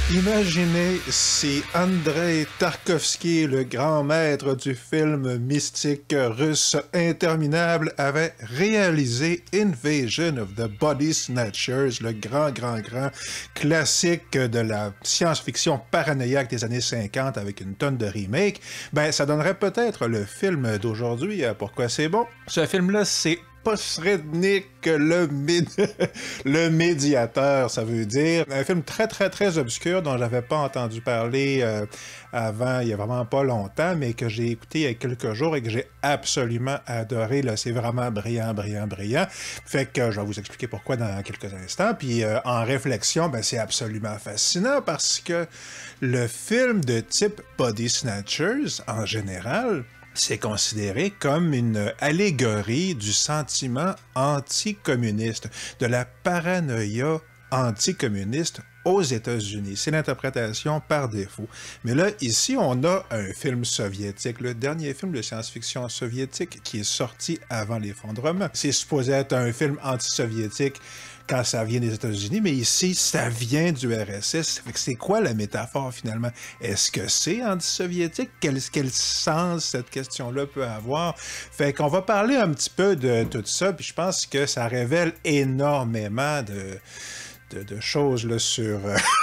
Imaginez si Andrei Tarkovsky, le grand maître du film mystique russe interminable, avait réalisé Invasion of the Body Snatchers, le grand classique de la science-fiction paranoïaque des années 50 avec une tonne de remakes. Ben, ça donnerait peut-être le film d'aujourd'hui. Pourquoi c'est bon? Ce film-là, c'est Posrednik, le médiateur, ça veut dire. Un film très obscur dont j'avais pas entendu parler avant, il y a vraiment pas longtemps, mais que j'ai écouté il y a quelques jours et que j'ai absolument adoré. Là, c'est vraiment brillant. Fait que je vais vous expliquer pourquoi dans quelques instants. Puis en réflexion, ben, c'est absolument fascinant parce que le film de type Body Snatchers, en général, c'est considéré comme une allégorie du sentiment anticommuniste, de la paranoïa anticommuniste aux États-Unis. C'est l'interprétation par défaut. Mais là, ici, on a un film soviétique, le dernier film de science-fiction soviétique qui est sorti avant l'effondrement. C'est supposé être un film anti-soviétique quand ça vient des États-Unis, mais ici, ça vient du RSS. Fait que c'est quoi la métaphore, finalement? Est-ce que c'est anti-soviétique? Quel sens cette question-là peut avoir? Fait qu'on va parler un petit peu de tout ça, puis je pense que ça révèle énormément de choses là, sur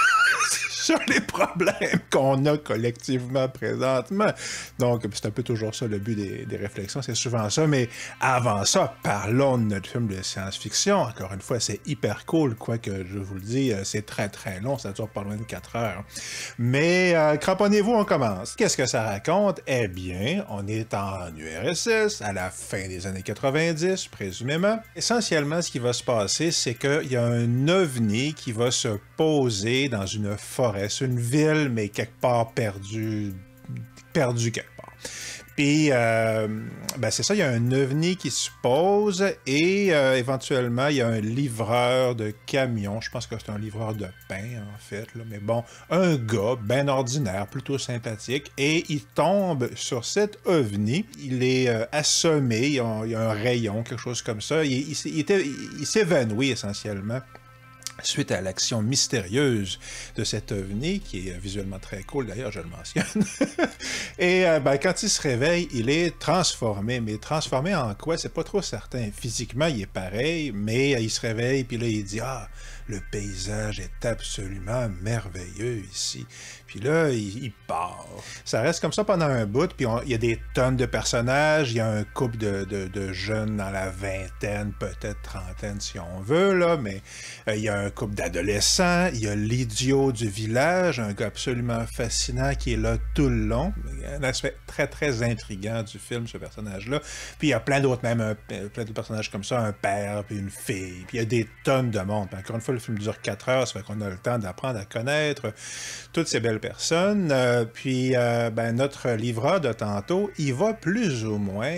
les problèmes qu'on a collectivement présentement. Donc, c'est un peu toujours ça le but des réflexions, c'est souvent ça. Mais avant ça, parlons de notre film de science-fiction. Encore une fois, c'est hyper cool, quoique je vous le dis, c'est très long, ça dure pas loin de 4 heures. Mais cramponnez-vous, on commence. Qu'est-ce que ça raconte? Eh bien, on est en URSS, à la fin des années 90, présumément. Essentiellement, ce qui va se passer, c'est qu'il y a un ovni qui va se poser dans une forêt. C'est une ville, mais quelque part perdu quelque part. Puis, ben c'est ça, il y a un ovni qui se pose et éventuellement, il y a un livreur de camion. Je pense que c'est un livreur de pain, en fait. Là, mais bon, un gars bien ordinaire, plutôt sympathique, et il tombe sur cet ovni. Il est assommé, il y a un rayon, quelque chose comme ça. Il s'évanouit essentiellement suite à l'action mystérieuse de cet ovni, qui est visuellement très cool, d'ailleurs, je le mentionne. Et ben, quand il se réveille, il est transformé. Mais transformé en quoi? C'est pas trop certain. Physiquement, il est pareil, mais il se réveille, puis là, il dit « Ah, le paysage est absolument merveilleux ici. » Puis là, il part. Ça reste comme ça pendant un bout, puis il y a des tonnes de personnages, il y a un couple de jeunes dans la vingtaine, peut-être trentaine si on veut, là, mais il y a un couple d'adolescents, il y a l'idiot du village, un gars absolument fascinant qui est là tout le long. Un aspect très intriguant du film, ce personnage-là. Puis il y a plein d'autres, même plein de personnages comme ça, un père, puis une fille, puis il y a des tonnes de monde. Puis encore une fois, le film dure 4 heures, ça fait qu'on a le temps d'apprendre à connaître toutes ces belles personnes. Puis ben, notre livreur de tantôt, il va plus ou moins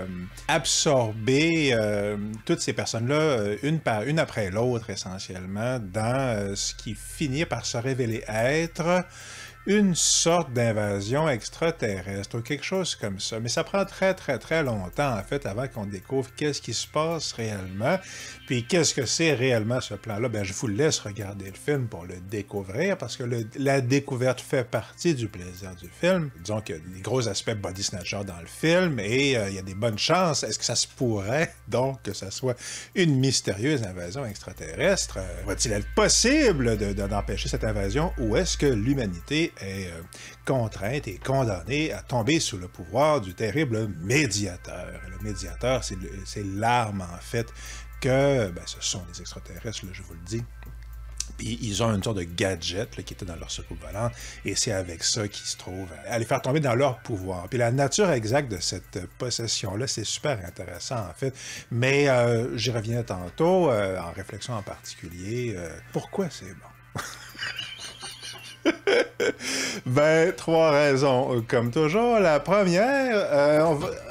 absorber toutes ces personnes-là, une après l'autre, essentiellement, dans ce qui finit par se révéler être une sorte d'invasion extraterrestre ou quelque chose comme ça. Mais ça prend très longtemps, en fait, avant qu'on découvre qu'est-ce qui se passe réellement. Puis qu'est-ce que c'est réellement ce plan-là? Ben, je vous laisse regarder le film pour le découvrir, parce que la découverte fait partie du plaisir du film. Disons qu'il y a des gros aspects body snatcher dans le film, et il y a des bonnes chances. Est-ce que ça se pourrait, donc, que ça soit une mystérieuse invasion extraterrestre? Va-t-il être possible d'empêcher cette invasion, ou est-ce que l'humanité est contrainte et condamnée à tomber sous le pouvoir du terrible médiateur? Le médiateur, c'est l'arme, en fait, que ben, ce sont des extraterrestres, là, je vous le dis. Puis ils ont une sorte de gadget là, qui était dans leur soucoupe volante, et c'est avec ça qu'ils se trouvent à les faire tomber dans leur pouvoir. Puis la nature exacte de cette possession-là, c'est super intéressant, en fait. Mais j'y reviens tantôt, en réflexion en particulier. Pourquoi c'est bon? Ben, 3 raisons, comme toujours. La première,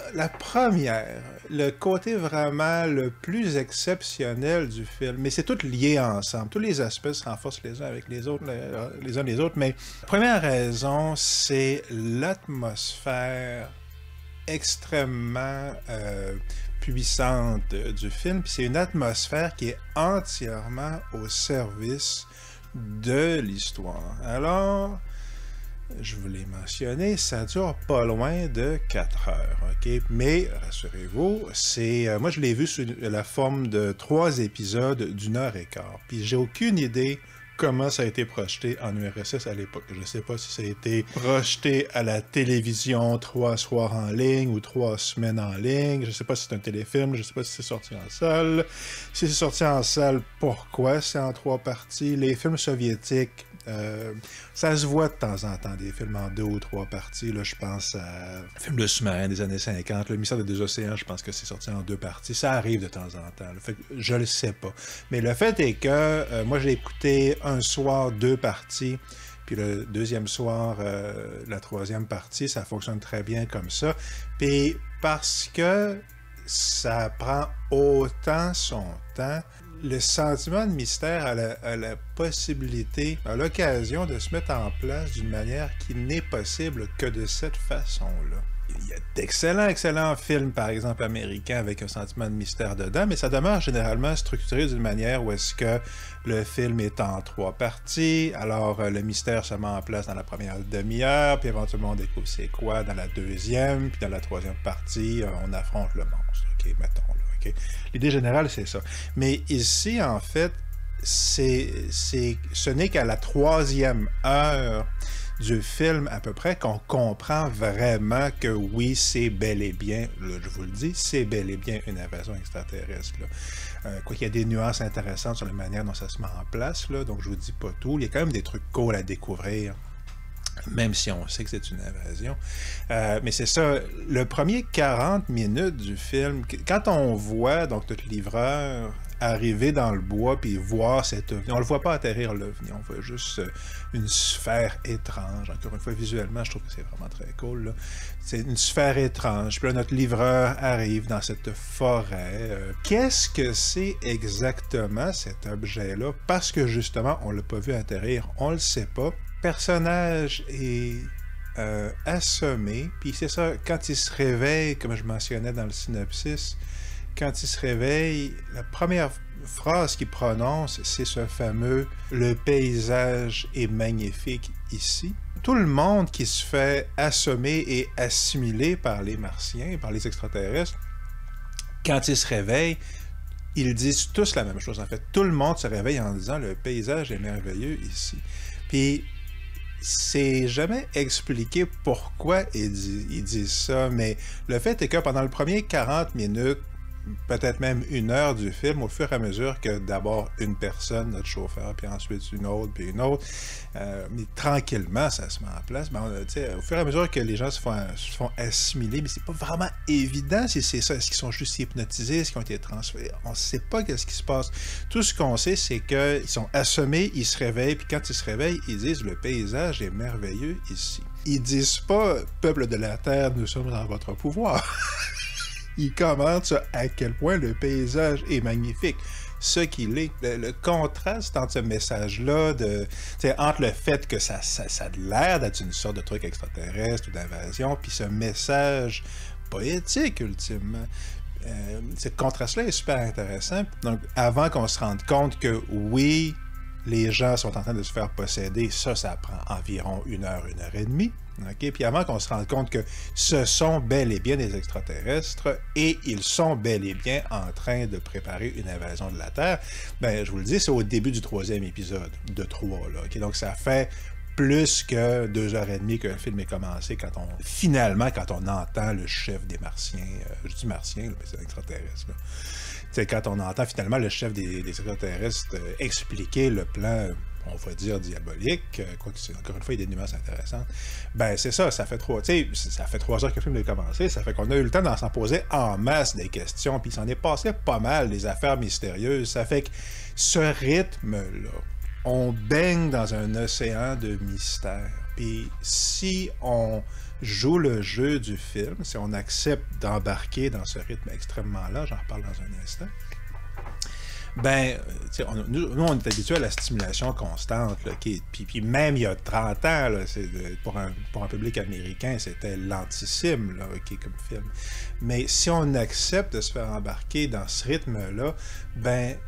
le côté vraiment le plus exceptionnel du film, mais c'est tout lié ensemble. Tous les aspects se renforcent les uns avec les autres, les uns les autres, mais la première raison, c'est l'atmosphère extrêmement puissante du film. Puis c'est une atmosphère qui est entièrement au service de l'histoire. Alors, je vous l'ai mentionné, ça dure pas loin de 4 heures, ok? Mais, rassurez-vous, moi je l'ai vu sous la forme de 3 épisodes d'1 h 15. Puis j'ai aucune idée comment ça a été projeté en URSS à l'époque. Je ne sais pas si ça a été projeté à la télévision 3 soirs en ligne ou 3 semaines en ligne. Je ne sais pas si c'est un téléfilm, je ne sais pas si c'est sorti en salle. Si c'est sorti en salle, pourquoi c'est en 3 parties? Les films soviétiques, ça se voit de temps en temps, des films en 2 ou 3 parties. Là, je pense à un film de sous-marin des années 50, Le Mystère des 2 océans, je pense que c'est sorti en 2 parties. Ça arrive de temps en temps. Là. Fait que je le sais pas. Mais le fait est que moi, je l'ai écouté un soir, 2 parties. Puis le deuxième soir, la 3e partie, ça fonctionne très bien comme ça. Puis parce que ça prend autant son temps, le sentiment de mystère a la possibilité, a l'occasion de se mettre en place d'une manière qui n'est possible que de cette façon-là. Il y a d'excellents films, par exemple, américains avec un sentiment de mystère dedans, mais ça demeure généralement structuré d'une manière où est-ce que le film est en 3 parties, alors le mystère se met en place dans la première demi-heure, puis éventuellement on découvre c'est quoi dans la 2e, puis dans la 3e partie, on affronte le monstre, ok, mettons là. L'idée générale, c'est ça. Mais ici, en fait, ce n'est qu'à la 3e heure du film, à peu près, qu'on comprend vraiment que oui, c'est bel et bien, là, je vous le dis, c'est bel et bien une invasion extraterrestre. Quoi qu'il y a des nuances intéressantes sur la manière dont ça se met en place, là, donc je vous dis pas tout. Il y a quand même des trucs cool à découvrir. Même si on sait que c'est une invasion. Mais c'est ça, le premier 40 minutes du film, quand on voit donc notre livreur arriver dans le bois puis voir cet ovni, on le voit pas atterrir l'ovni, on voit juste une sphère étrange. Encore une fois, visuellement, je trouve que c'est vraiment très cool. Là. C'est une sphère étrange. Puis là, notre livreur arrive dans cette forêt. Qu'est-ce que c'est exactement cet objet-là? Parce que justement, on l'a pas vu atterrir, on le sait pas. Le personnage est assommé, puis c'est ça, quand il se réveille, comme je mentionnais dans le synopsis, quand il se réveille, la première phrase qu'il prononce, c'est ce fameux « Le paysage est magnifique ici ». Tout le monde qui se fait assommer et assimiler par les Martiens, par les extraterrestres, quand ils se réveillent, ils disent tous la même chose. En fait, tout le monde se réveille en disant « Le paysage est merveilleux ici ». Puis, c'est jamais expliqué pourquoi ils disent ça, mais le fait est que pendant le premier 40 minutes, peut-être même 1 heure du film, au fur et à mesure que d'abord une personne, notre chauffeur, puis ensuite une autre, puis une autre, mais tranquillement, ça se met en place. Ben, au fur et à mesure que les gens se font assimiler, mais c'est pas vraiment évident si c'est ça. Est-ce qu'ils sont juste hypnotisés? Est-ce qu'ils ont été transférés? On ne sait pas qu'est-ce qui se passe. Tout ce qu'on sait, c'est qu'ils sont assommés, ils se réveillent, puis quand ils se réveillent, ils disent « Le paysage est merveilleux ici ». Ils disent pas « Peuple de la Terre, nous sommes en votre pouvoir ». Il commente à quel point le paysage est magnifique. Ce qu'il est. Le contraste entre ce message-là, entre le fait que ça a l'air d'être une sorte de truc extraterrestre ou d'invasion, puis ce message poétique, ultimement. Ce contraste-là est super intéressant. Donc, avant qu'on se rende compte que, oui, les gens sont en train de se faire posséder, ça prend environ 1 heure, 1 heure et demie. Okay? Puis avant qu'on se rende compte que ce sont bel et bien des extraterrestres et ils sont bel et bien en train de préparer une invasion de la Terre, ben je vous le dis, c'est au début du 3e épisode de 3. Là, okay? Donc ça fait plus que 2h30 qu'un film est commencé quand on entend le chef des Martiens, je dis Martiens, mais c'est extraterrestre, là. C'est quand on entend finalement le chef des extraterrestres expliquer le plan, on va dire diabolique, quoique encore une fois, il y a des nuances intéressantes, ben c'est ça, ça fait 3 heures que le film a commencé, ça fait qu'on a eu le temps d'en s'en poser en masse des questions, puis il s'en est passé pas mal des affaires mystérieuses, ça fait que ce rythme-là, on baigne dans un océan de mystère, puis si on joue le jeu du film, si on accepte d'embarquer dans ce rythme extrêmement lent, j'en reparle dans un instant, ben, nous, on est habitués à la stimulation constante, là, puis même il y a 30 ans, là, pour un public américain, c'était lentissime, là, comme film. Mais si on accepte de se faire embarquer dans ce rythme-là, ben,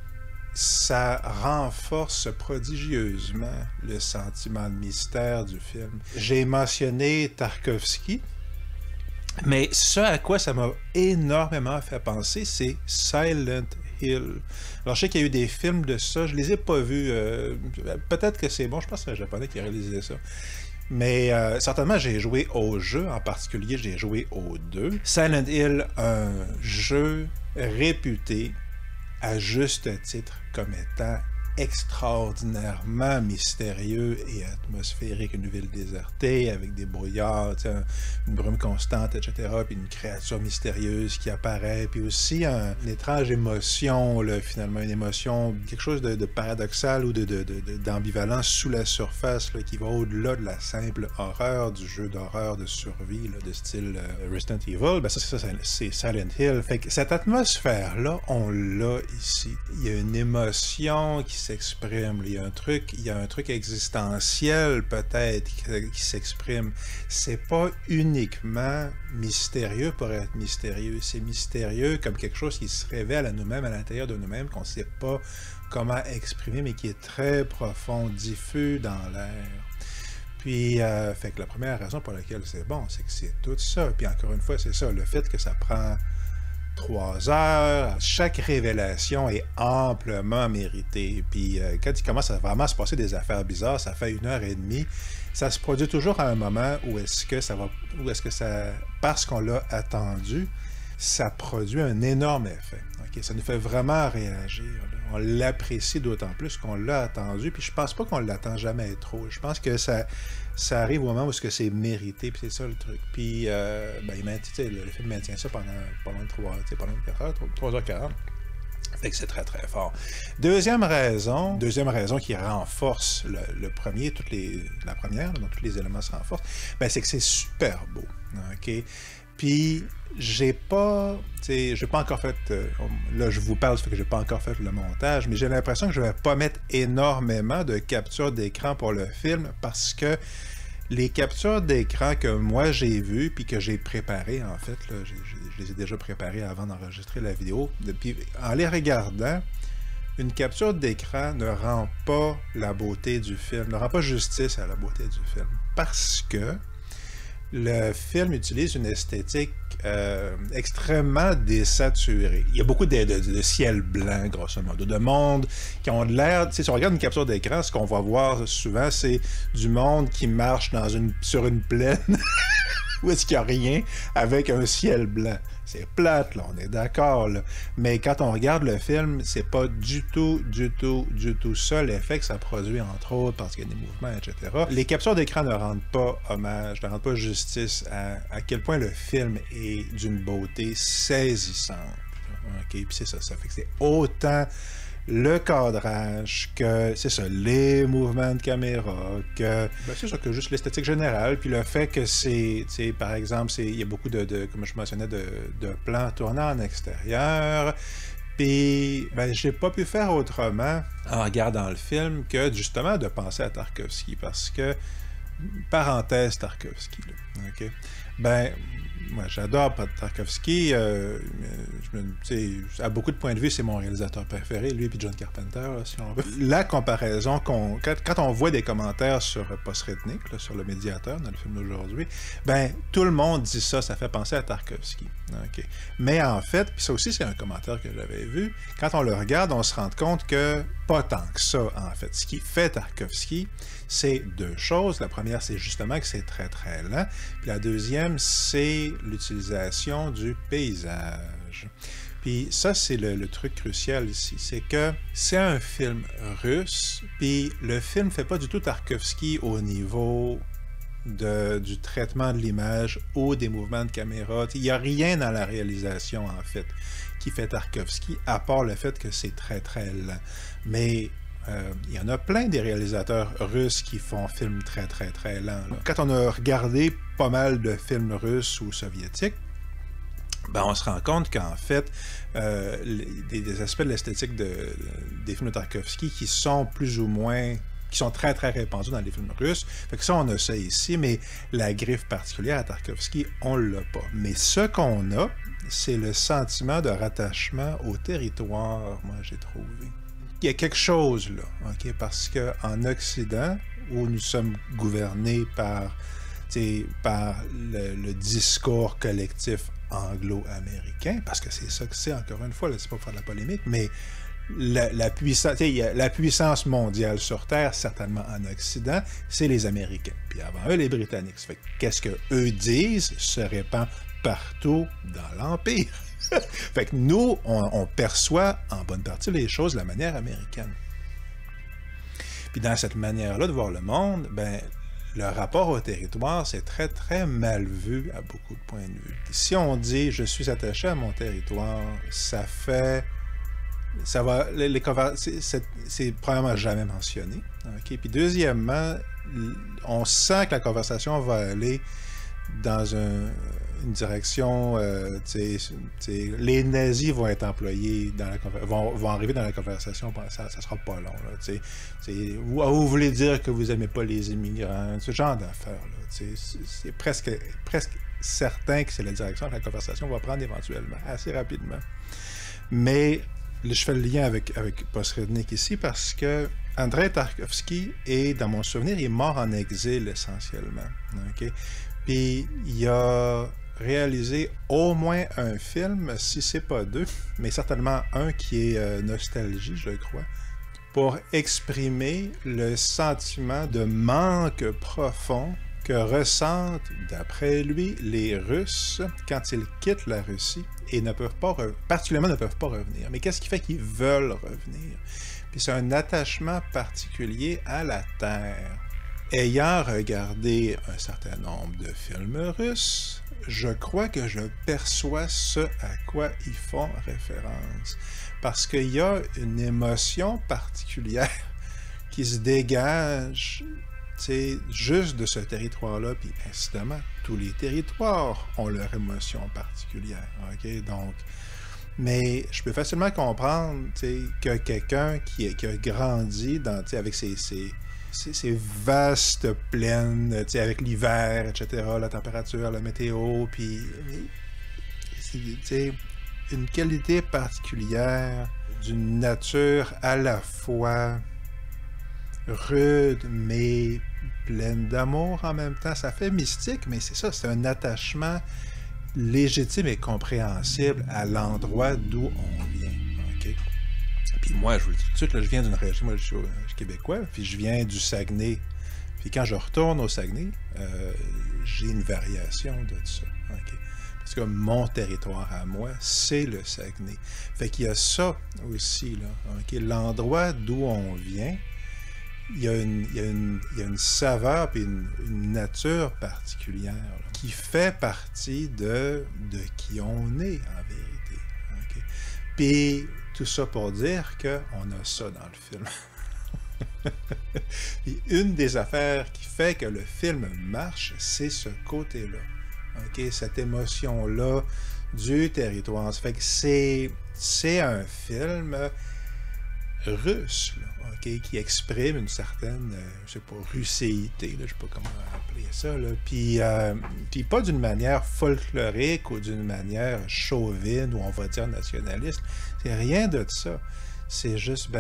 ça renforce prodigieusement le sentiment de mystère du film. J'ai mentionné Tarkovsky, mais ce à quoi ça m'a énormément fait penser, c'est Silent Hill. Alors, je sais qu'il y a eu des films de ça, je les ai pas vus. Peut-être que c'est bon, je pense que c'est un Japonais qui a réalisé ça. Mais certainement, j'ai joué au jeu, en particulier, j'ai joué aux deux. Silent Hill, un jeu réputé, à juste titre, comme étant extraordinairement mystérieux et atmosphérique, une ville désertée avec des brouillards, une brume constante, etc., puis une créature mystérieuse qui apparaît, puis aussi une étrange émotion, là, finalement, une émotion, quelque chose de paradoxal ou d'ambivalent sous la surface, là, qui va au-delà de la simple horreur du jeu d'horreur de survie, là, de style Resident Evil. Ben ça, c'est Silent Hill. Fait que cette atmosphère-là, on l'a ici. Il y a une émotion qui s'exprime. Il y a un truc existentiel peut-être qui s'exprime. C'est pas uniquement mystérieux pour être mystérieux. C'est mystérieux comme quelque chose qui se révèle à nous-mêmes, à l'intérieur de nous-mêmes, qu'on ne sait pas comment exprimer, mais qui est très profond, diffus dans l'air. Puis, fait que la première raison pour laquelle c'est bon, c'est que c'est tout ça. Puis encore une fois, c'est ça, le fait que ça prend 3 heures, chaque révélation est amplement méritée. Puis quand il commence à vraiment se passer des affaires bizarres, ça fait 1h30. Ça se produit toujours à un moment où est-ce que ça, parce qu'on l'a attendu, ça produit un énorme effet. Okay? Ça nous fait vraiment réagir. Là. On l'apprécie d'autant plus qu'on l'a attendu. Puis je pense pas qu'on l'attend jamais trop. Je pense que ça arrive au moment où c'est mérité, puis c'est ça le truc. Puis le film maintient ça pendant 3h40. Fait que c'est très très fort. Deuxième raison qui renforce le premier, la première, dont tous les éléments se renforcent, ben c'est que c'est super beau. OK? Puis j'ai pas encore fait, là je vous parle, ça fait que j'ai pas encore fait le montage, mais j'ai l'impression que je vais pas mettre énormément de captures d'écran pour le film parce que les captures d'écran que moi j'ai vues puis que j'ai préparées, en fait, là, je les ai déjà préparées avant d'enregistrer la vidéo. Puis en les regardant, une capture d'écran ne rend pas la beauté du film, ne rend pas justice à la beauté du film. Parce que le film utilise une esthétique extrêmement désaturée. Il y a beaucoup de ciel blanc, grosso modo, de monde qui ont l'air... Si on regarde une capture d'écran, ce qu'on va voir souvent, c'est du monde qui marche sur une plaine où est-ce qu'il n'y a rien, avec un ciel blanc. C'est plate, là, on est d'accord, là. Mais quand on regarde le film, c'est pas du tout ça l'effet que ça produit, entre autres, parce qu'il y a des mouvements, etc. Les captures d'écran ne rendent pas hommage, ne rendent pas justice à quel point le film est d'une beauté saisissante. OK? Puis c'est ça fait que c'est autant le cadrage, que c'est ça, les mouvements de caméra, que c'est ça, que juste l'esthétique générale, puis le fait que c'est, par exemple, il y a beaucoup comme je mentionnais, de plans tournant en extérieur, puis j'ai pas pu faire autrement en regardant le film que justement de penser à Tarkovsky, parce que, parenthèse Tarkovsky, là, OK? Moi, j'adore Tarkovsky. À beaucoup de points de vue, c'est mon réalisateur préféré, lui et John Carpenter, là, si on veut. La comparaison, quand on voit des commentaires sur Postrednik, sur le médiateur, dans le film d'aujourd'hui, tout le monde dit ça fait penser à Tarkovsky. Okay. Mais en fait, puis ça aussi, c'est un commentaire que j'avais vu, quand on le regarde, on se rend compte que pas tant que ça, en fait. Ce qui fait Tarkovsky, c'est 2 choses. La première, c'est justement que c'est très, très lent. Puis la deuxième, c'est l'utilisation du paysage. Puis ça, c'est le truc crucial ici. C'est que c'est un film russe, puis le film fait pas du tout Tarkovsky au niveau du traitement de l'image ou des mouvements de caméra. Il n'y a rien dans la réalisation, en fait, qui fait Tarkovsky, à part le fait que c'est très, très lent. Mais il y en a plein des réalisateurs russes qui font films très, très, très lents. Là. Quand on a regardé pas mal de films russes ou soviétiques, on se rend compte qu'en fait, des aspects de l'esthétique des films de Tarkovsky qui sont plus ou moins... qui sont très, très répandus dans les films russes. Fait que ça, on a ça ici, mais la griffe particulière à Tarkovsky, on l'a pas. Mais ce qu'on a, c'est le sentiment de rattachement au territoire, moi, j'ai trouvé. il y a quelque chose là, OK? Parce qu'en Occident, où nous sommes gouvernés par le discours collectif anglo-américain, parce que c'est ça que c'est, encore une fois, là, c'est pas pour faire de la polémique, mais la puissance mondiale sur Terre, certainement en Occident, c'est les Américains. Puis avant eux, les Britanniques. Fait que qu'est-ce qu'eux disent se répand partout dans l'Empire. Fait que nous, on perçoit en bonne partie les choses de la manière américaine. Puis dans cette manière-là de voir le monde, ben, le rapport au territoire, c'est très, très mal vu à beaucoup de points de vue. Si on dit « je suis attaché à mon territoire », ça va... c'est probablement jamais mentionné. Okay? Puis deuxièmement, on sent que la conversation va aller dans une direction... les nazis vont être employés, vont arriver dans la conversation, ça sera pas long. Là, vous voulez dire que vous n'aimez pas les immigrants, ce genre d'affaires-là. C'est presque certain que c'est la direction que la conversation va prendre éventuellement, assez rapidement. Mais je fais le lien avec Posrednik ici parce que Andrei Tarkovsky est, dans mon souvenir, il est mort en exil essentiellement. Okay? Puis il a réalisé au moins un film, si c'est pas deux, mais certainement un qui est Nostalgie, je crois, pour exprimer le sentiment de manque profond que ressentent, d'après lui, les Russes quand ils quittent la Russie et particulièrement ne peuvent pas revenir. Mais qu'est-ce qui fait qu'ils veulent revenir? Puis c'est un attachement particulier à la terre. Ayant regardé un certain nombre de films russes, je crois que je perçois ce à quoi ils font référence. Parce qu'il y a une émotion particulière qui se dégage juste de ce territoire-là, puis incidemment, tous les territoires ont leur émotion particulière. Okay? Donc, mais je peux facilement comprendre que quelqu'un qui a grandi avec ces vastes plaines, avec l'hiver, etc., la température, la météo, puis une qualité particulière d'une nature à la fois rude, mais pleine d'amour en même temps. Ça fait mystique, mais c'est ça, c'est un attachement légitime et compréhensible à l'endroit d'où on vient. Okay? Puis moi, je vous le dis tout de suite, là, je viens d'une région, moi je suis québécois, puis je viens du Saguenay. Puis quand je retourne au Saguenay, j'ai une variation de ça. Okay? Parce que mon territoire à moi, c'est le Saguenay. Fait qu'il y a ça aussi, là. Okay? L'endroit d'où on vient, il y a une saveur et une nature particulière là, qui fait partie de qui on est en vérité. Okay? Puis tout ça pour dire qu'on a ça dans le film. Et une des affaires qui fait que le film marche, c'est ce côté-là. Okay? Cette émotion-là du territoire. Ça fait que c'est un film russe, là, okay? Qui exprime une certaine, je sais pas, russéité, là, je sais pas comment appeler ça, là. Puis pas d'une manière folklorique ou d'une manière chauvine ou on va dire nationaliste. C'est rien de ça. C'est juste,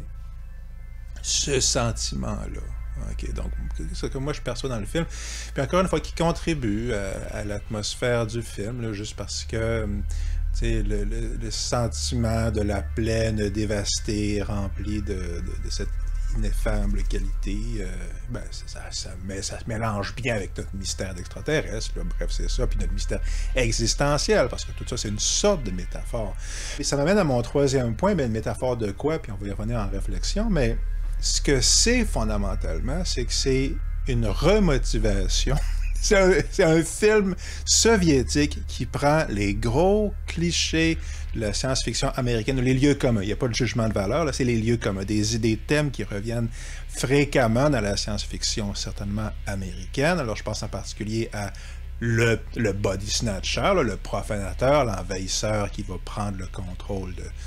ce sentiment-là. Okay, donc, c'est ce que moi je perçois dans le film. Puis encore une fois, qui contribue à l'atmosphère du film, là, juste parce que le sentiment de la plaine dévastée, remplie de cette ineffable qualité, ça se mélange bien avec notre mystère d'extraterrestre. Bref, c'est ça. Puis notre mystère existentiel, parce que tout ça, c'est une sorte de métaphore. Et ça m'amène à mon troisième point, une métaphore de quoi, puis on va y revenir en réflexion, mais ce que c'est fondamentalement, c'est que c'est une remotivation. C'est un film soviétique qui prend les gros clichés de la science-fiction américaine, les lieux communs. Il n'y a pas de jugement de valeur, là, c'est les lieux communs, des thèmes qui reviennent fréquemment dans la science-fiction, certainement américaine. Alors, je pense en particulier à le body snatcher, là, le profanateur, l'envahisseur qui va prendre le contrôle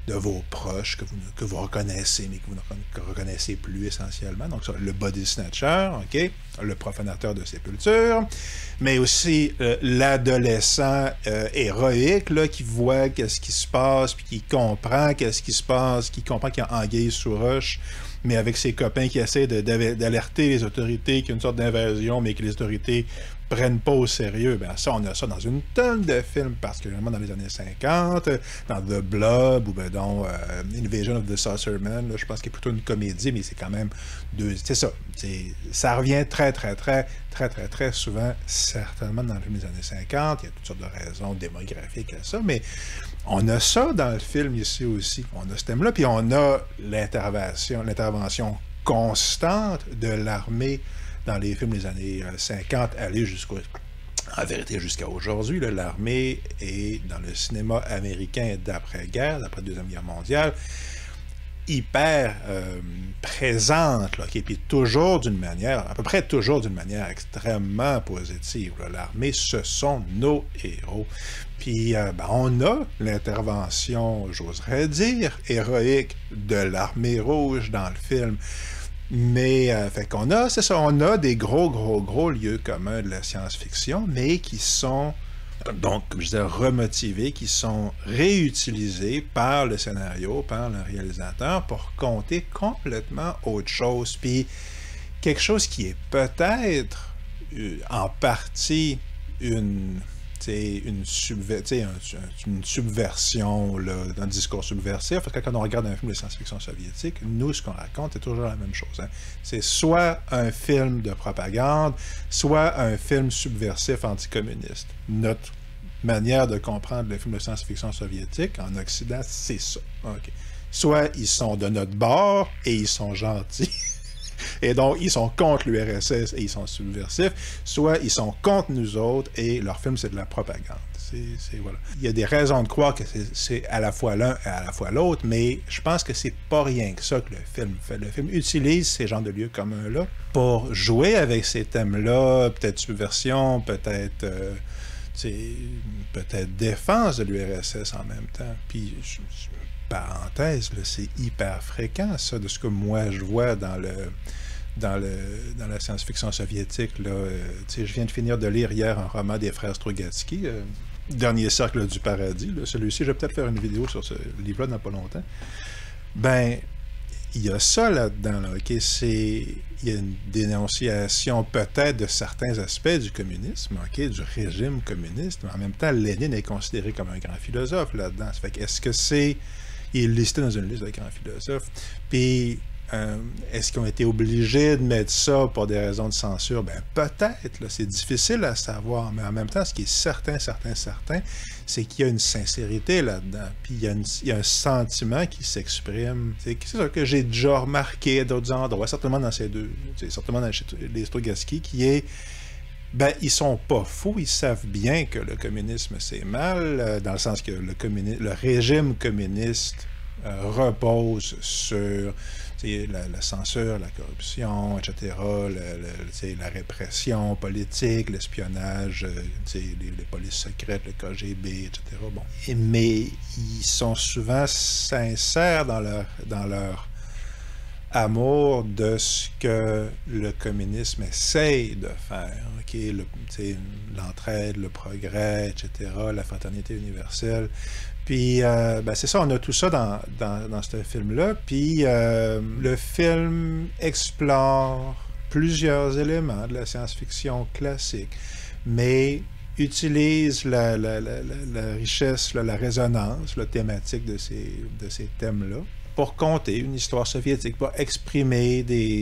de vos proches que vous reconnaissez, mais que vous ne reconnaissez plus essentiellement. Donc, ça, le body snatcher, OK? Le profanateur de sépulture, mais aussi l'adolescent héroïque, là, qui voit qu'est-ce qui se passe, puis qui comprend qu'est-ce qui se passe, qui comprend qu'il y a anguille sous roche, mais avec ses copains qui essaient d'alerter les autorités qu'il y a une sorte d'invasion, mais que les autorités prennent pas au sérieux. Ben ça, on a ça dans une tonne de films, particulièrement dans les années 50, dans The Blob, ou ben donc Invasion of the Saucer Man, là, je pense qu'il est plutôt une comédie, mais c'est quand même c'est ça. Ça revient très souvent, certainement dans les films des années 50. Il y a toutes sortes de raisons démographiques à ça, mais on a ça dans le film ici aussi. On a ce thème-là, puis on a l'intervention constante de l'armée dans les films des années 50, aller en vérité jusqu'à aujourd'hui. L'armée est, dans le cinéma américain d'après-guerre, d'après la Deuxième Guerre mondiale, hyper présente, là, et puis toujours d'une manière, à peu près toujours d'une manière extrêmement positive. L'armée, ce sont nos héros. Puis on a l'intervention, j'oserais dire, héroïque de l'armée rouge dans le film. Mais, fait qu'on a, c'est ça, on a des gros lieux communs de la science-fiction, mais qui sont, donc, comme je disais, remotivés, qui sont réutilisés par le scénario, par le réalisateur, pour compter complètement autre chose. Puis, quelque chose qui est peut-être, en partie, une subversion d'un discours subversif, parce que quand on regarde un film de science-fiction soviétique, nous, ce qu'on raconte, c'est toujours la même chose. Hein. C'est soit un film de propagande, soit un film subversif anticommuniste. Notre manière de comprendre le film de science-fiction soviétique en Occident, c'est ça. Okay. Soit ils sont de notre bord et ils sont gentils, et donc ils sont contre l'URSS et ils sont subversifs, soit ils sont contre nous autres et leur film c'est de la propagande. Voilà. Il y a des raisons de croire que c'est à la fois l'un et à la fois l'autre, mais je pense que c'est pas rien que ça que le film fait. Le film utilise ces genres de lieux communs-là pour jouer avec ces thèmes-là, peut-être subversion, peut-être défense de l'URSS en même temps. Puis, parenthèse, c'est hyper fréquent, ça, de ce que moi je vois dans la science-fiction soviétique. Là, je viens de finir de lire hier un roman des frères Strugatsky, Dernier cercle du paradis. Celui-ci, je vais peut-être faire une vidéo sur ce livre-là dans pas longtemps. Ben, il y a ça là-dedans. Là, okay? Il y a une dénonciation peut-être de certains aspects du communisme, okay? Du régime communiste, mais en même temps, Lénine est considéré comme un grand philosophe là-dedans. Ça fait que est-ce que il est listé dans une liste de grands philosophes. Puis, est-ce qu'ils ont été obligés de mettre ça pour des raisons de censure? Ben peut-être, là, c'est difficile à savoir, mais en même temps, ce qui est certain, c'est qu'il y a une sincérité là-dedans, puis il y a un sentiment qui s'exprime. C'est ça que j'ai déjà remarqué à d'autres endroits, certainement dans certainement dans les Strugatsky, qui est, ben, ils sont pas fous, ils savent bien que le communisme, c'est mal, dans le sens que le régime communiste repose sur la censure, la corruption, etc., la répression politique, l'espionnage, les polices secrètes, le KGB, etc. Bon. Mais ils sont souvent sincères dans leur amour de ce que le communisme essaye de faire, okay? L'entraide, le progrès, etc., la fraternité universelle. Puis, c'est ça, on a tout ça dans ce film-là. Puis, le film explore plusieurs éléments de la science-fiction classique, mais utilise la richesse, la résonance, la thématique de ces thèmes-là pour conter une histoire soviétique, pour exprimer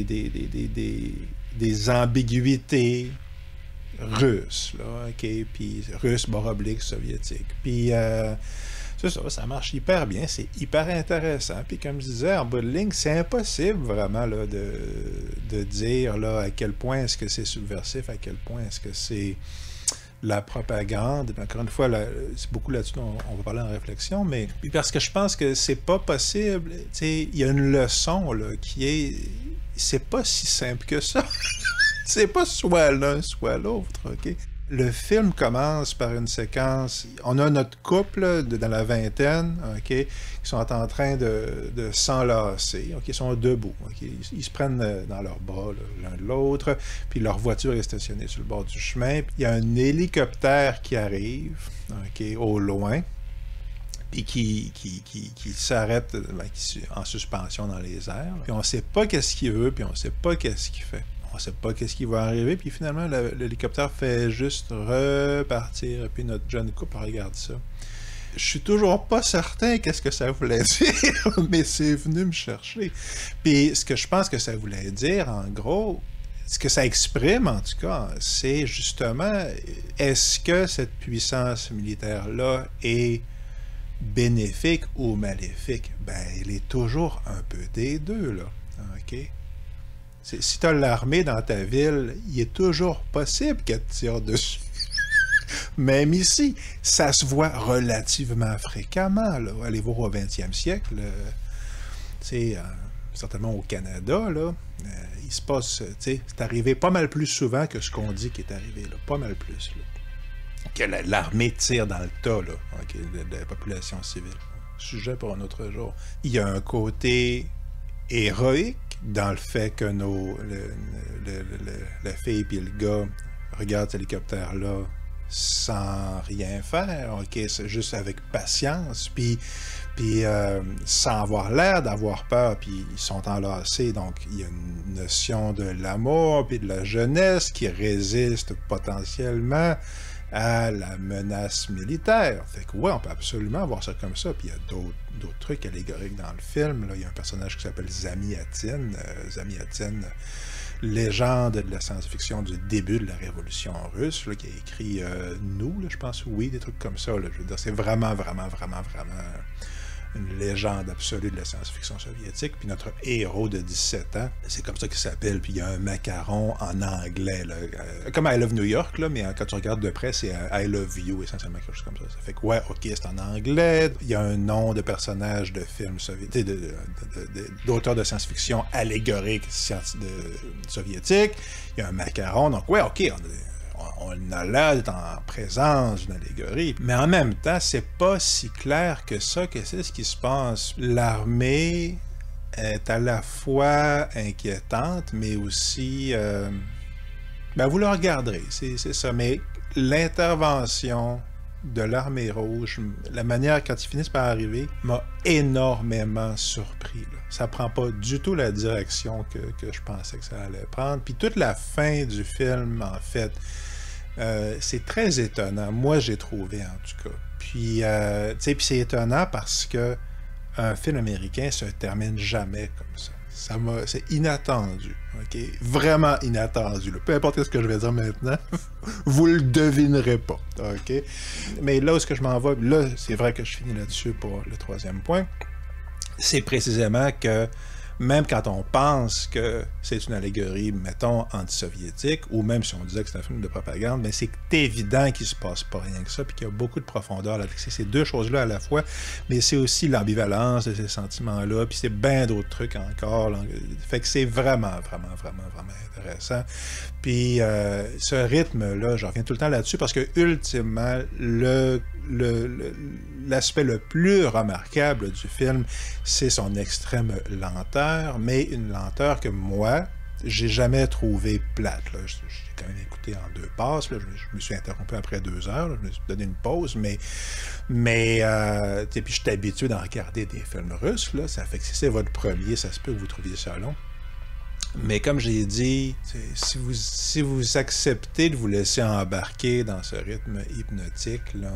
des ambiguïtés russes, là, okay? Puis russes, / soviétiques. Puis, c'est ça, ça marche hyper bien, c'est hyper intéressant. Puis comme je disais, en bout de ligne, c'est impossible vraiment là, de dire là, à quel point est-ce que c'est subversif, à quel point est-ce que c'est la propagande. Encore une fois, c'est beaucoup là-dessus dont on va parler en réflexion, mais parce que je pense que c'est pas possible. Il y a une leçon là, qui est... C'est pas si simple que ça. C'est pas soit l'un, soit l'autre, OK? Le film commence par une séquence. On a notre couple là, dans la vingtaine, ok, qui sont en train de s'enlacer. Ok, ils sont debout. Ok, ils se prennent dans leurs bras l'un de l'autre. Puis leur voiture est stationnée sur le bord du chemin. Puis il y a un hélicoptère qui arrive, ok, au loin. Puis qui s'arrête en suspension dans les airs. Puis on ne sait pas qu'est-ce qu'il veut, puis on ne sait pas qu'est-ce qu'il fait. On ne sait pas qu'est-ce qui va arriver, puis finalement, l'hélicoptère fait juste repartir, puis notre jeune couple regarde ça. Je suis toujours pas certain qu'est-ce que ça voulait dire, mais c'est venu me chercher. Puis ce que je pense que ça voulait dire, en gros, ce que ça exprime, en tout cas, c'est justement, est-ce que cette puissance militaire-là est bénéfique ou maléfique? Ben, il est toujours un peu des deux, là. OK? Si tu as l'armée dans ta ville, il est toujours possible qu'elle te tire dessus. Même ici, ça se voit relativement fréquemment. Là. Allez voir au 20e siècle, certainement au Canada, là, il se passe, c'est arrivé pas mal plus souvent que ce qu'on dit qui est arrivé, là, pas mal plus. Là. Que l'armée tire dans le tas là, okay, de la population civile. Sujet pour un autre jour. Il y a un côté héroïque dans le fait que la fille et le gars regardent cet hélicoptère-là sans rien faire, ok, c'est juste avec patience, puis sans avoir l'air d'avoir peur, puis ils sont enlacés, donc il y a une notion de l'amour, puis de la jeunesse qui résiste potentiellement à la menace militaire. Fait que ouais, on peut absolument voir ça comme ça. Puis il y a d'autres trucs allégoriques dans le film. Là. Il y a un personnage qui s'appelle Zamyatin. Zamyatin, légende de la science-fiction du début de la Révolution russe, là, qui a écrit Nous, là, je pense, oui, des trucs comme ça. Là. Je veux dire, c'est vraiment une légende absolue de la science-fiction soviétique. Puis notre héros de 17 ans, c'est comme ça qu'il s'appelle. Puis il y a un macaron en anglais, là, comme I Love New York, là, mais quand tu regardes de près, c'est I Love You, essentiellement quelque chose comme ça. Ça fait que, ouais, ok, c'est en anglais. Il y a un nom de personnage de film soviétique, d'auteur de science-fiction allégorique soviétique. Il y a un macaron. Donc, ouais, ok, on a l'air d'être en présence d'une allégorie, mais en même temps, c'est pas si clair que ça, que c'est ce qui se passe. L'armée est à la fois inquiétante, mais aussi... ben vous le regarderez, c'est ça, mais l'intervention de l'armée rouge, la manière quand ils finissent par arriver, m'a énormément surpris. Là. Ça prend pas du tout la direction que je pensais que ça allait prendre. Puis toute la fin du film, en fait, c'est très étonnant. Moi, j'ai trouvé, en tout cas. Puis, puis c'est étonnant parce que un film américain se termine jamais comme ça. C'est inattendu, ok? Vraiment inattendu. Là. Peu importe ce que je vais dire maintenant, vous le devinerez pas, ok? Mais là où est-ce que je m'en vais, là, c'est vrai que je finis là-dessus pour le troisième point, c'est précisément que même quand on pense que c'est une allégorie, mettons, anti-soviétique, ou même si on disait que c'est un film de propagande, mais c'est évident qu'il se passe pas rien que ça, puis qu'il y a beaucoup de profondeur là. C'est ces deux choses-là à la fois, mais c'est aussi l'ambivalence de ces sentiments-là, puis c'est bien d'autres trucs encore. Là. Fait que c'est vraiment intéressant. Puis ce rythme-là, je reviens tout le temps là-dessus, parce que ultimement, l'aspect le plus remarquable du film, c'est son extrême lenteur, mais une lenteur que moi, j'ai jamais trouvé plate. Là. J'ai quand même écouté en 2 passes. Là. Je me suis interrompu après 2 heures. Là. Je me suis donné une pause, mais puis je suis habitué d'en regarder des films russes. Là. Ça fait que si c'est votre premier, ça se peut que vous trouviez ça long. Mais comme j'ai dit, si vous acceptez de vous laisser embarquer dans ce rythme hypnotique, là,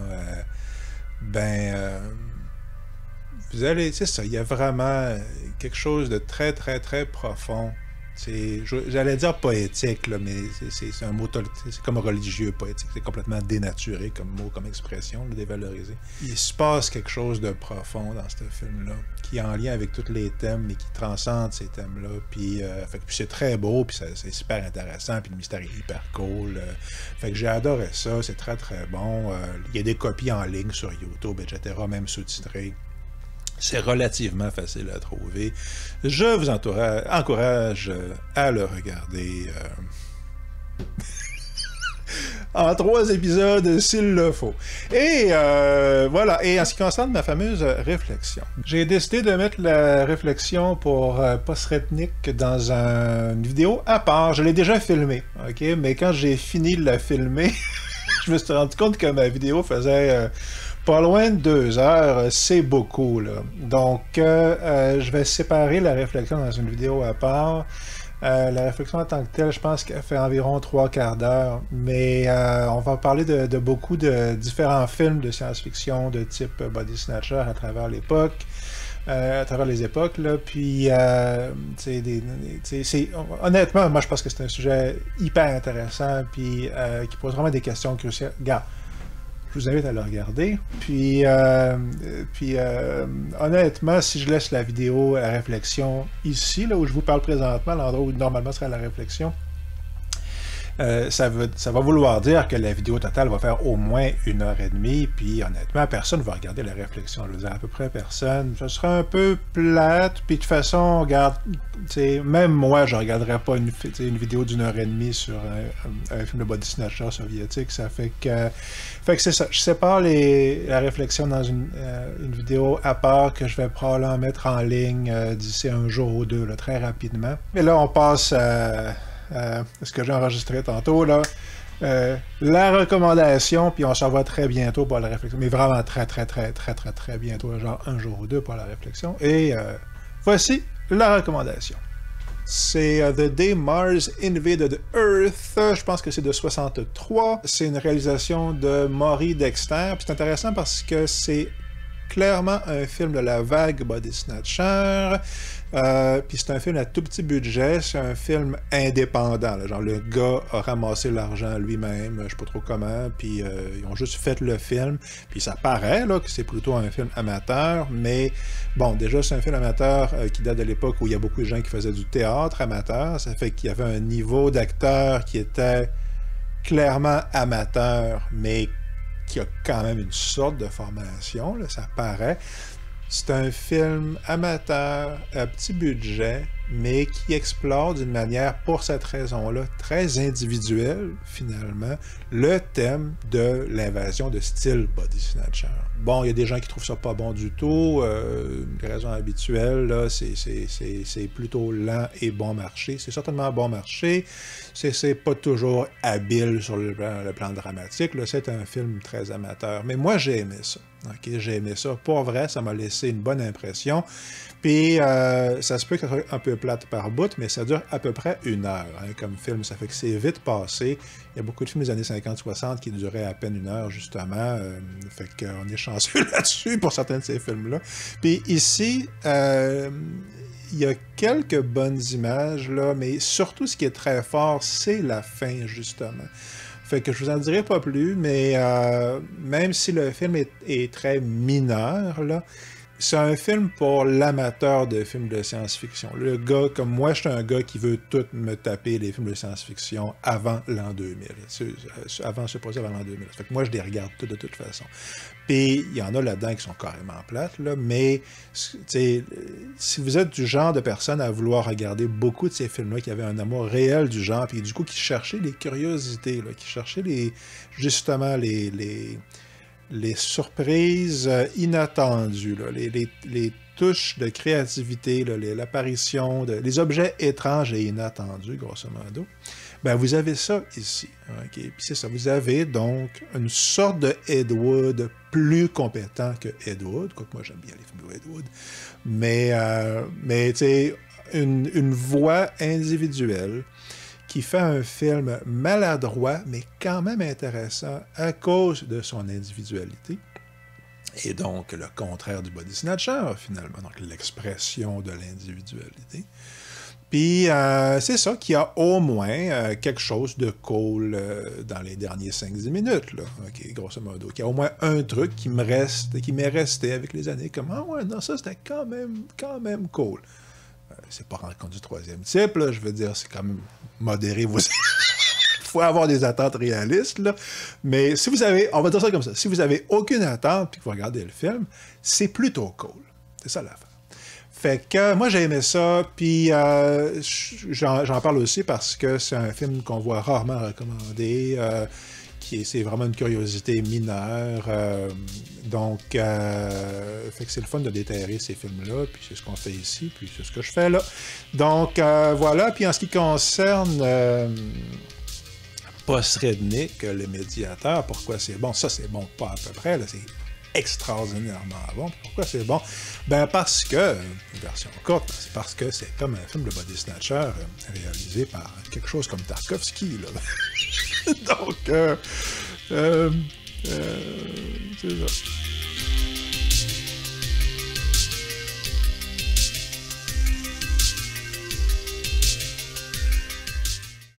vous allez, c'est ça, il y a vraiment quelque chose de très profond. J'allais dire poétique, là, mais c'est un mot, c'est comme religieux, poétique. C'est complètement dénaturé comme mot, comme expression, là, dévalorisé. Il se passe quelque chose de profond dans ce film-là, qui est en lien avec tous les thèmes, mais qui transcende ces thèmes-là. Puis c'est très beau, puis c'est super intéressant, puis le mystère est hyper cool. Fait que j'ai adoré ça, c'est très bon. Il y a des copies en ligne sur YouTube, etc., même sous-titrées. C'est relativement facile à trouver. Je vous encourage à le regarder. en 3 épisodes s'il le faut. Et voilà, et en ce qui concerne ma fameuse réflexion, j'ai décidé de mettre la réflexion pour Postretnik dans une vidéo à part. Je l'ai déjà filmée, ok? Mais quand j'ai fini de la filmer, je me suis rendu compte que ma vidéo faisait pas loin de 2 heures. C'est beaucoup, là. Donc, je vais séparer la réflexion dans une vidéo à part. La réflexion en tant que telle, je pense qu'elle fait environ 3/4 d'heure, mais on va parler de beaucoup de différents films de science-fiction de type Body Snatcher à travers l'époque, à travers les époques, là, puis honnêtement, moi je pense que c'est un sujet hyper intéressant, puis qui pose vraiment des questions cruciales. Regarde, je vous invite à le regarder. Puis honnêtement, si je laisse la vidéo à la réflexion ici, là où je vous parle présentement, l'endroit où normalement serait la réflexion, ça va vouloir dire que la vidéo totale va faire au moins 1h30, puis honnêtement, personne ne va regarder la réflexion. Je veux dire, à peu près personne. Ça sera un peu plate, puis de toute façon, regarde, même moi, je ne regarderais pas une vidéo d'1h30 sur un film de body snatcher soviétique. Ça fait que c'est ça. Je sépare la réflexion dans une vidéo à part que je vais probablement mettre en ligne d'ici un jour ou deux, là, très rapidement. Et là, on passe à ce que j'ai enregistré tantôt, là. La recommandation, puis on s'en va très bientôt pour la réflexion, mais vraiment très bientôt, genre un jour ou deux pour la réflexion. Et voici la recommandation. C'est The Day Mars Invaded Earth, je pense que c'est de 63. C'est une réalisation de Maury Dexter, puis c'est intéressant parce que c'est clairement un film de la vague Body Snatcher. Puis c'est un film à tout petit budget, c'est un film indépendant. Là, genre le gars a ramassé l'argent lui-même, je sais pas trop comment, puis ils ont juste fait le film. Puis ça paraît là, que c'est plutôt un film amateur, mais bon, déjà c'est un film amateur qui date de l'époque où il y a beaucoup de gens qui faisaient du théâtre amateur. Ça fait qu'il y avait un niveau d'acteur qui était clairement amateur, mais qui a quand même une sorte de formation, là, ça paraît. C'est un film amateur, à petit budget, mais qui explore d'une manière, pour cette raison-là, très individuelle, finalement, le thème de l'invasion de style Body Snatcher. Bon, il y a des gens qui trouvent ça pas bon du tout. Une raison habituelle, là, c'est plutôt lent et bon marché. C'est certainement bon marché. C'est pas toujours habile sur le plan dramatique. C'est un film très amateur. Mais moi, j'ai aimé ça. Okay? J'ai aimé ça. Pour vrai, ça m'a laissé une bonne impression. Puis, ça se peut que ça soit un peu plate par bout, mais ça dure à peu près 1 heure comme film. Ça fait que c'est vite passé. Il y a beaucoup de films des années 50-60 qui duraient à peine 1 heure, justement. Fait qu'on est chanceux là-dessus pour certains de ces films-là. Puis ici, il y a quelques bonnes images, là, mais surtout ce qui est très fort, c'est la fin, justement. Fait que je vous en dirai pas plus, mais même si le film est très mineur, là, c'est un film pour l'amateur de films de science-fiction. Le gars, comme moi, je suis un gars qui veut tout me taper les films de science-fiction avant l'an 2000. Avant, je sais pas ça, avant l'an 2000. Fait que moi, je les regarde tous de toute façon. Puis, il y en a là-dedans qui sont carrément plates, là, mais si vous êtes du genre de personne à vouloir regarder beaucoup de ces films-là, qui avaient un amour réel du genre, puis du coup, qui cherchaient les curiosités, là, qui cherchaient justement les surprises inattendues, là, les touches de créativité, l'apparition, les objets étranges et inattendus, grosso modo, ben vous avez ça ici. Okay? Puis c'est ça, vous avez donc une sorte de Ed Wood plus compétent que Ed Wood, quoique moi j'aime bien les films de Ed Wood, mais tu sais, une voix individuelle qui fait un film maladroit, mais quand même intéressant à cause de son individualité. Et donc, le contraire du body snatcher, finalement, donc l'expression de l'individualité. Puis, c'est ça qui a au moins quelque chose de cool dans les derniers 5-10 minutes, là, okay, grosso modo. Qui a au moins un truc qui m'est resté avec les années, comme « Ah ouais, non, ça, c'était quand même cool ». C'est pas rencontre du troisième type, là, je veux dire, c'est quand même modéré. Il faut avoir des attentes réalistes, là. Mais si vous avez, on va dire ça comme ça, si vous avez aucune attente puis que vous regardez le film, c'est plutôt cool. C'est ça l'affaire. Fait que moi, j'ai aimé ça, puis j'en parle aussi parce que c'est un film qu'on voit rarement recommandé. c'est vraiment une curiosité mineure. Donc, fait que c'est le fun de déterrer ces films-là, puis c'est ce qu'on fait ici, puis c'est ce que je fais là. Donc, voilà. Puis en ce qui concerne Post-Redneck, le médiateur, pourquoi c'est bon? Ça, c'est bon pas à peu près, là, c'est extraordinairement bon. Pourquoi c'est bon? Ben parce que, une version courte, c'est parce que c'est comme un film de body snatcher réalisé par quelque chose comme Tarkovsky, là. Donc, c'est ça.